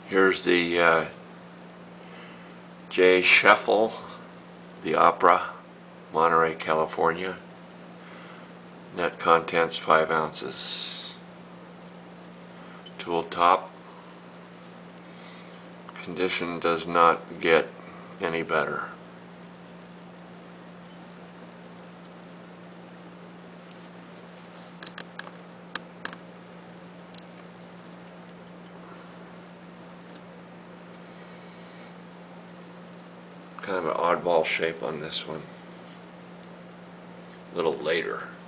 Here's the SCHAUFFLE, the Opera, Monterey, California. Net contents 5 ounces. Tool top. Condition does not get any better. Kind of an oddball shape on this one. A little later.